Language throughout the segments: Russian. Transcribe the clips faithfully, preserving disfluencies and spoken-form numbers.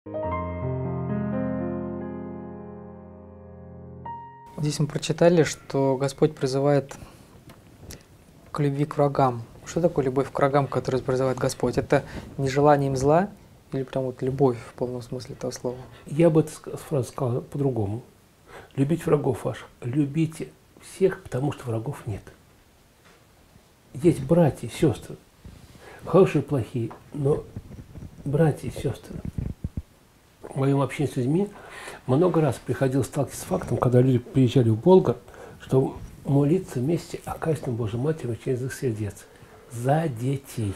Здесь мы прочитали, что Господь призывает к любви к врагам. Что такое любовь к врагам, которую призывает Господь? Это нежеланием зла или прям вот любовь в полном смысле этого слова? Я бы эту фразу сказал по-другому. Любить врагов ваших. Любите всех, потому что врагов нет. Есть братья и сестры. Хорошие и плохие, но братья и сестры. В моем общении с людьми много раз приходилось сталкиваться с фактом, когда люди приезжали в Болгар, что молиться вместе о качественном Божьей Матери через их сердец. За детей.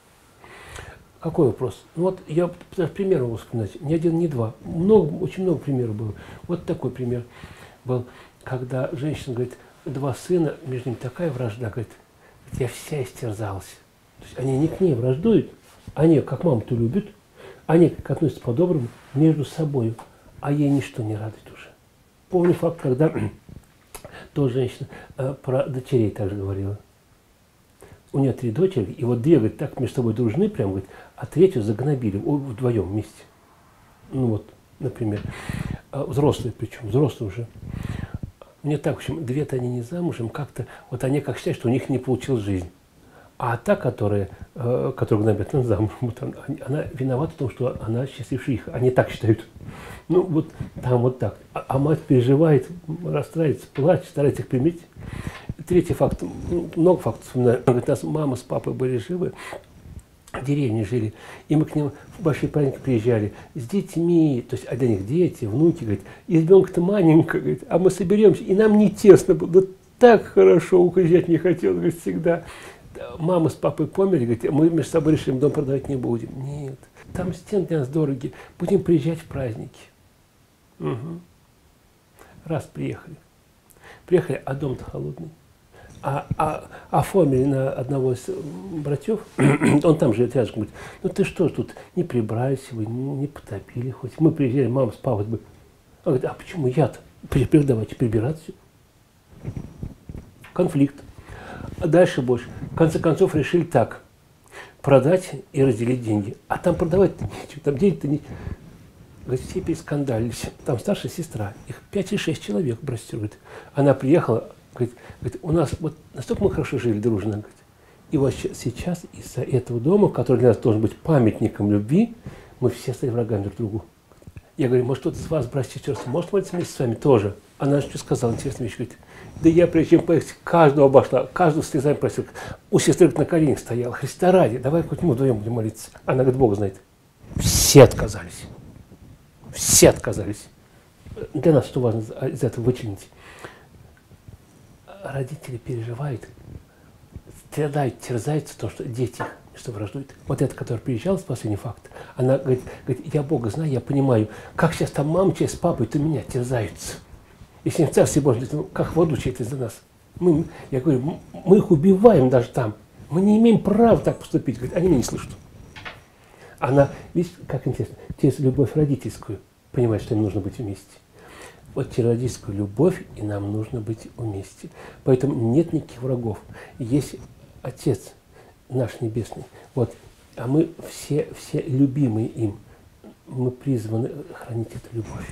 Какой вопрос? Ну вот я даже пример могу вспоминать. Ни один, ни два. Много, очень много примеров было. Вот такой пример был, когда женщина говорит, два сына, между ними такая вражда, говорит, я вся истерзалась. То есть они не к ней враждуют, они как маму-то любят, они как относятся по-доброму между собой, а ей ничто не радует уже. Помню факт, когда тоже женщина э, про дочерей также говорила. У нее три дочери, и вот две, говорит, так между собой дружны, прям, говорит, а третью загнобили вдвоем вместе. Ну вот, например, взрослые причем, взрослые уже. Мне так, в общем, две-то они не замужем, как-то, вот они как считают, что у них не получилась жизнь. А та, которая, э, которую гнобят, она замужем, вот она, она виновата в том, что она счастлившая их, они так считают. Ну вот там вот так. А, а мать переживает, расстраивается, плачет, старается их примирить. Третий факт, много фактов вспоминаю. Говорит, у нас мама с папой были живы, в деревне жили, и мы к ним в большие праздники приезжали с детьми, то есть а для них дети, внуки, говорит, и ребенка-то маленько, говорит, а мы соберемся, и нам не тесно было, да так хорошо, уезжать не хотел, говорит, всегда. Мама с папой померли, говорит, мы между собой решили, дом продавать не будем. Нет, там стены для нас дорогие, будем приезжать в праздники. Угу. Раз приехали. Приехали, а дом-то холодный. А, а оформили на одного из братьев, он там живет рядом, говорит, ну ты что ж тут, не прибрали сегодня, не потопили хоть. Мы приезжали, мама с папой, он говорит, а почему я-то? Давайте прибираться. Конфликт. А дальше больше. В конце концов решили так, продать и разделить деньги. А там продавать-то нечего, там денег-то не... Говорит, все перескандалились. Там старшая сестра, их пять или шесть человек, братья, говорит. Она приехала, говорит, говорит, у нас вот настолько мы хорошо жили дружно, говорит. И вот сейчас из-за этого дома, который для нас должен быть памятником любви, мы все стали врагами друг другу. Я говорю, может, кто-то из вас, братья и сестры, может молиться вместе с вами тоже? Она что сказала, интересная вещь, говорит, да я, прежде чем поехать, каждого обошла, каждого слезами просил. У сестры на коленях стояла, Христа ради, давай хоть мы вдвоем будем молиться. Она говорит, Бог знает. Все отказались. Все отказались. Для нас что важно из этого вычленить? Родители переживают, страдают, терзаются то, что дети что враждуют. Вот эта, которая приезжала, последний факт, она говорит, говорит, я Бога знаю, я понимаю, как сейчас там мама с папой-то меня терзаются. Если не в Царстве Божьем, ну, как воду чей-то из-за нас. Мы, я говорю, мы их убиваем даже там. Мы не имеем права так поступить. Говорит, они меня не слышат. Она, видите, как интересно, через любовь родительскую понимает, что им нужно быть вместе. Вот через родительскую любовь и нам нужно быть вместе. Поэтому нет никаких врагов. Есть Отец наш Небесный. Вот, а мы все, все любимые им. Мы призваны хранить эту любовь.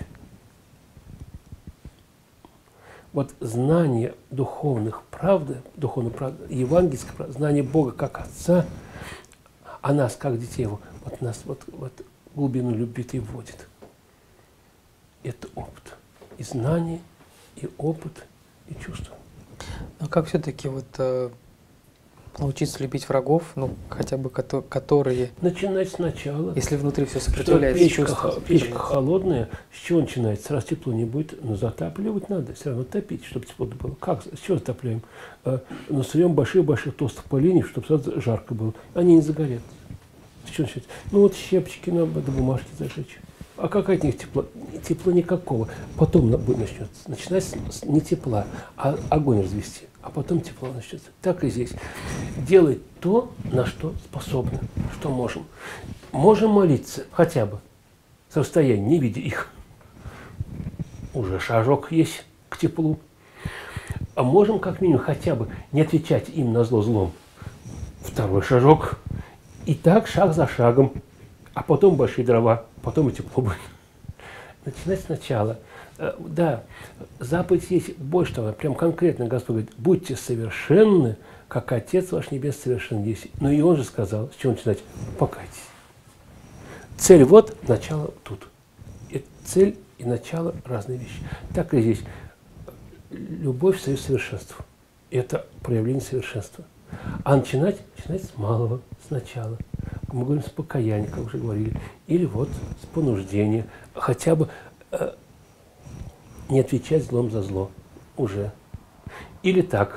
Вот знание духовных правды, духовной правды, евангельской правды, знание Бога как Отца, а нас как детей Его, вот нас вот, вот глубину любви-то и вводит. Это опыт. И знание, и опыт, и чувство. А как все-таки вот э, научиться любить врагов, ну, хотя бы кото которые… Начинать сначала. Если внутри все сопротивляется, печка, чувство, печка холодная, с чего начинается? Раз тепло не будет, но затапливать надо, все равно топить, чтобы тепло было. Как? С чего затапливаем? Э, насуем больших-больших толстых поленьев, чтобы сразу жарко было. Они не загорят. С чего начать? Ну вот щепочки надо до бумажки зажечь. А какая от них тепло? Тепла никакого. Потом начнется. Начинать с не тепла, а огонь развести. А потом тепло начнется. Так и здесь. Делать то, на что способны, что можем. Можем молиться хотя бы с расстояния, не видя их. Уже шажок есть к теплу. А можем как минимум хотя бы не отвечать им на зло злом. Второй шажок. И так шаг за шагом. а потом большие дрова, потом и тепло будет. Начинать сначала. Да, заповедь есть больше того, прям конкретно Господь говорит, будьте совершенны, как Отец ваш Небесный совершен есть. Но и Он же сказал, с чего начинать? Покайтесь. Цель вот, начало тут. И цель и начало разные вещи. Так и здесь. Любовь союз совершенства. Это проявление совершенства. А начинать, начинать с малого, сначала. Мы говорим с покаяния, как уже говорили. Или вот с понуждения. Хотя бы э, не отвечать злом за зло. Уже. Или так.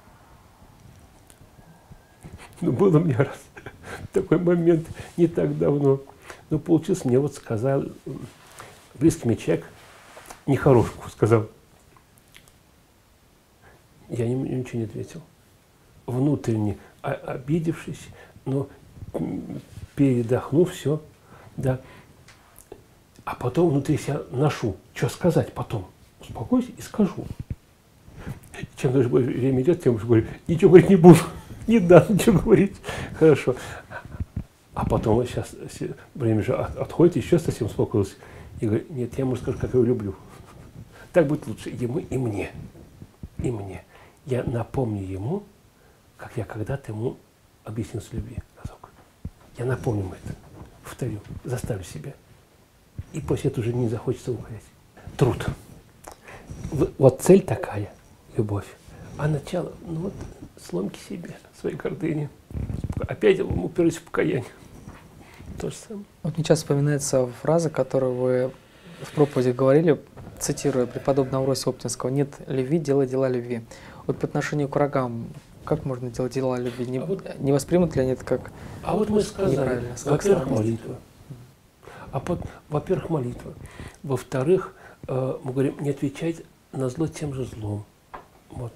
Ну, был у меня раз такой момент не так давно. Но получился, мне вот сказал близкий мне человек, нехорошку сказал. Я ничего не ответил. Внутренне обидевшись, но передохнув, все, да. А потом внутри себя ношу. Что сказать потом? Успокойся и скажу. Чем дольше время идет, тем больше говорю, ничего говорить не буду. Не надо ничего говорить. Хорошо. А потом сейчас время же отходит, еще совсем успокоился. И говорю, нет, я ему скажу, как я его люблю. Так будет лучше ему и мне. И мне. Я напомню ему, как я когда-то ему объяснил с любви разок. Я напомню ему это. Повторю. Заставлю себя. И после этого уже не захочется уходить. Труд. Вот цель такая, любовь. А начало, ну вот, сломки себе, своей гордыни. Опять уперлись в покаяние. То же самое. Вот мне часто вспоминается фраза, которую вы в проповеди говорили, цитируя преподобного Росия Оптинского: «Нет любви, делай дела любви». Вот по отношению к врагам, как можно делать дела любви? Не, а вот, не воспримут ли они это как а вот мы сказали, во-первых, молитва. А под, во-первых, молитва. Во-вторых, э, мы говорим, не отвечать на зло тем же злом. Вот.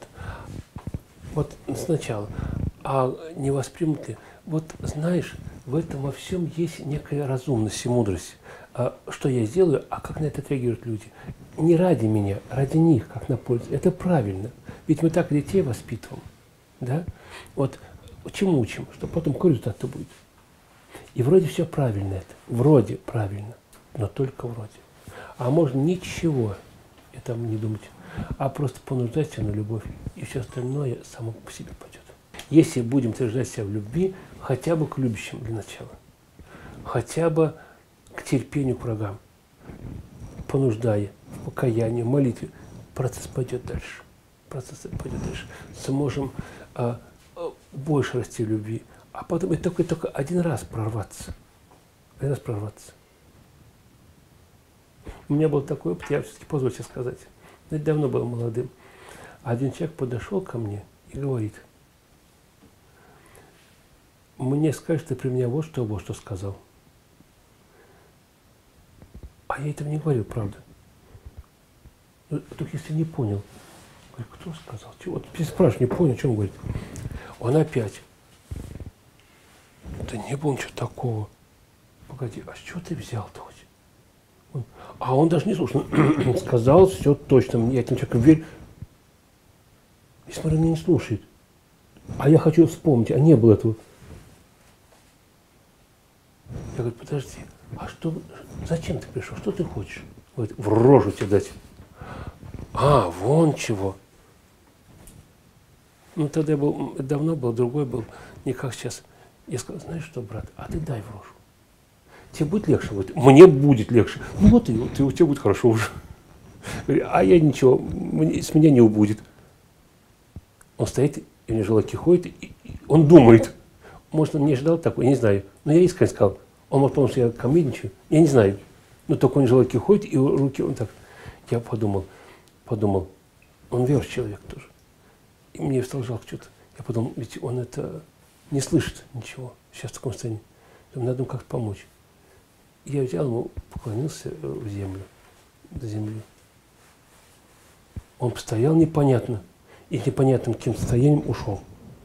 Вот сначала. А не воспримут ли? Вот знаешь, в этом во всем есть некая разумность и мудрость. А, что я сделаю, а как на это реагируют люди? Не ради меня, ради них, как на пользу. Это правильно. Ведь мы так детей воспитываем. Да? Вот чему учим? Что потом какой результат-то будет? И вроде все правильно это. Вроде правильно. Но только вроде. А можно ничего это не думать, а просто понуждать себя на любовь. И все остальное само по себе пойдет. Если будем утверждать себя в любви, хотя бы к любящим для начала. Хотя бы к терпению к врагам. Понуждая, в покаянии, в молитве, процесс пойдет дальше. Процесс пойдет дальше. Сможем а, а, больше расти в любви. А потом и только, только один раз прорваться. Один раз прорваться. У меня был такой опыт, я все-таки позволю себе сказать. Я давно был молодым. Один человек подошел ко мне и говорит: мне скажешь ты при меня вот что, вот что сказал. А я этого не говорил, правда. Только если не понял. Говорю, кто сказал? Чего? Вот спрашиваю, не понял, о чем он говорит. Он опять. Да не было ничего такого. Погоди, а с чего ты взял-то хоть? Он, а он даже не слушал. Он сказал все точно. Я этим человеком верю. И смотрю, меня не слушает. А я хочу вспомнить, а не было этого. Я говорю, подожди, а что, зачем ты пришел? Что ты хочешь? Говорит, в рожу тебе дать. А, вон чего. Ну, тогда я был, давно был, другой был, не как сейчас. Я сказал, знаешь что, брат, а ты дай в рожу. Тебе будет легче? Вот, мне будет легче. Ну вот и вот, и у тебя будет хорошо уже. А я ничего, мне, с меня не убудет. Он стоит, и у него желаки ходит, и, и он думает. Может, он не ожидал такого, я не знаю. Но я искренне сказал. Он может подумать, что я комедничаю. Я не знаю. Но только он желаки ходит, и руки он так. Я подумал, подумал, он верующий человек тоже. И мне стало жалко что-то. Я подумал, ведь он это не слышит ничего сейчас в таком состоянии. Надо ему как-то помочь. Я взял ему, поклонился в землю, до земли. Он постоял непонятно, и непонятным каким состоянием ушел.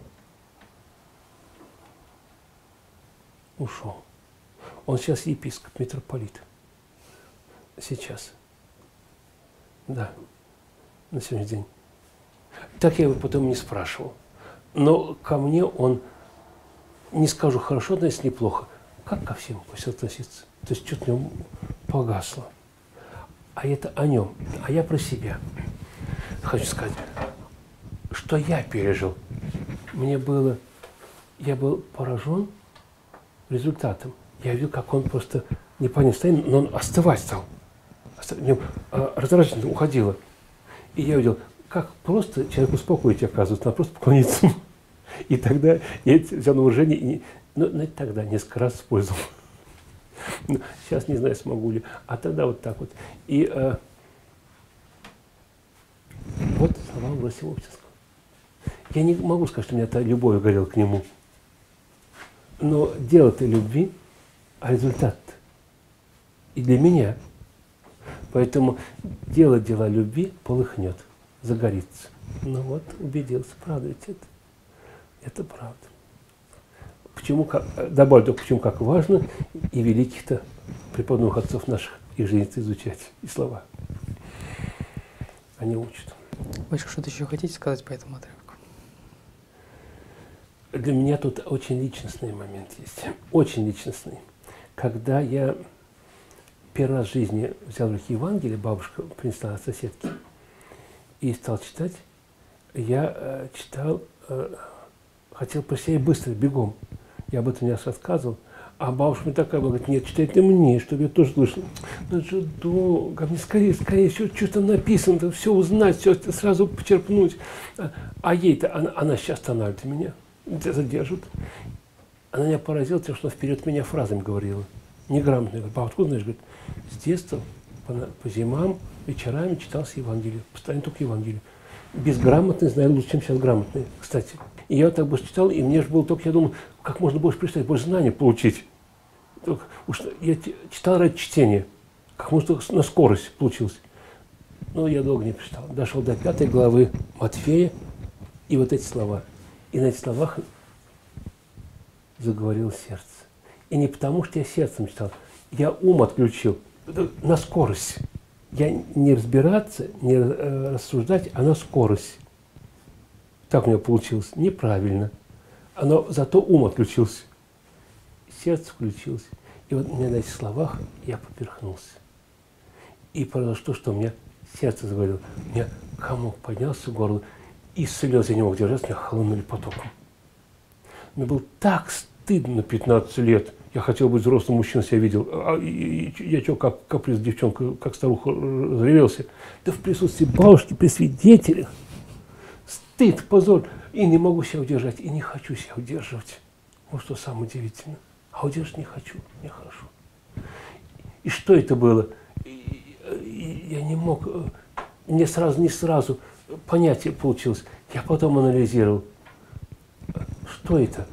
Ушел. Он сейчас епископ, митрополит. Сейчас. Да. На сегодняшний день. Так я его потом не спрашивал. Но ко мне он, не скажу хорошо, но если неплохо, как ко всем пусть относиться? То есть что-то в нем погасло. А это о нем. А я про себя. Хочу сказать, что я пережил. Мне было, я был поражен результатом. Я видел, как он просто не по состоянию, но он остывать стал. В нем раздражительно уходило. И я видел, как просто человек успокоить, оказывается, надо просто поклониться ему. И тогда я взял на вооружение, и, ну, ну, тогда несколько раз использовал. Ну, сейчас не знаю, смогу ли. А тогда вот так вот. И э, вот слова Лосева Общинского. Я не могу сказать, что у меня эта любовь горела к нему. Но дело-то любви, а результат и для меня. Поэтому дело дела любви полыхнет, загорится. Ну вот, убедился, правда ведь это. Это правда. Почему, как, добавлю только, почему как важно и великих-то преподобных отцов наших, их жизнь изучать, и слова. Они учат. Батюшка, что-то еще хотите сказать по этому отрывку? Для меня тут очень личностный момент есть. Очень личностный. Когда я первый раз в жизни взял в руки Евангелие, бабушка принесла от соседки, и стал читать, я э, читал, э, хотел про себя быстро, бегом. Я об этом не раз рассказывал. А бабушка мне такая была, говорит, нет, читай ты мне, чтобы я тоже слышал. Ну это же долго, мне скорее, скорее, все, что там написано, все узнать, все сразу почерпнуть. А, а ей-то, она, она сейчас останавливает меня, задержит. Она меня поразила тем, что она вперед меня фразами говорила. Неграмотно. Я говорю, бабушка, откуда знаешь? Говорит, с детства по, по зимам, вечерами читался Евангелие, постоянно только Евангелие. Безграмотный знаю лучше, чем сейчас грамотный, кстати. И я вот так быстро читал, и мне же было только, я думал, как можно больше представить, больше знаний получить. Только, уж я читал ради чтения, как можно на скорость получилось. Но я долго не прочитал. Дошел до пятой главы Матфея, и вот эти слова. И на этих словах заговорило сердце. И не потому, что я сердцем читал, я ум отключил на скорость. Я не разбираться, не рассуждать, а на скорость. Так у меня получилось. Неправильно. Но зато ум отключился. Сердце включилось. И вот у меня на этих словах я поперхнулся. И произошло, что у меня сердце заговорило. У меня комок поднялся в горло, и слезы я не мог держаться, меня хлынули потоком. Мне было так стыдно на пятнадцать лет. Я хотел быть взрослым мужчиной, себя видел. А, и, и, я что, как каприз девчонка, как старуха разревелся. Да в присутствии бабушки, при свидетелях. Стыд, позор. И не могу себя удержать, и не хочу себя удерживать. Вот что самое удивительное. А удержать не хочу, нехорошо. И что это было? И, и, я не мог, мне сразу, не сразу понятие получилось. Я потом анализировал. Что это?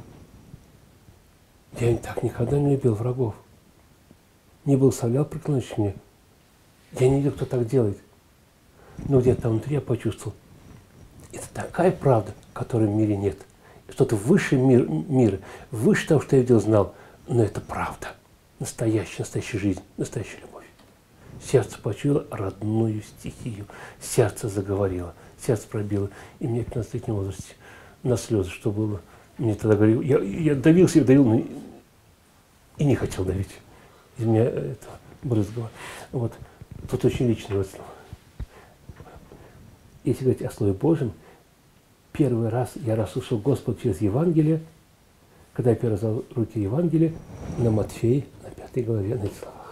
Я так никогда не любил врагов. Не благословлял проклинающих мне. Я не видел, кто так делает. Но где-то там внутри я почувствовал. Это такая правда, которой в мире нет. Что-то выше мир, мира, выше того, что я видел, знал. Но это правда. Настоящая, настоящая жизнь, настоящая любовь. Сердце почуяло родную стихию. Сердце заговорило, сердце пробило. И мне в пятнадцатилетнем возрасте на слезы, что было. Мне тогда говорил, я, я давился и давил, но и не хотел давить. Из меня это брызгало. Вот. Тут очень личное вот слово. Если говорить о Слове Божьем, первый раз я расслышал Господа через Евангелие, когда я первый раз взял в руки Евангелие, на Матфея, на пятой главе, на эти слова.